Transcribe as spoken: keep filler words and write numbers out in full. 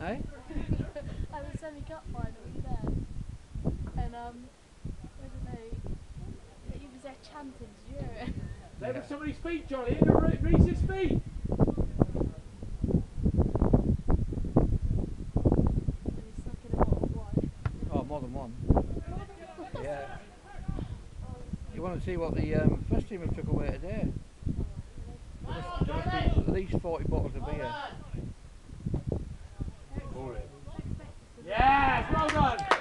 Eh? At the semi-cup final, he was there. And, um, I don't know, he was there chanting, did you hear it? There was somebody's feet, Johnny, in the Reese's feet! And he stuck in a bottle of wine. Oh, more than one. Yeah. You want to see what the um, first team have took away today? There must, there must be at least forty bottles of beer. Yes, well done!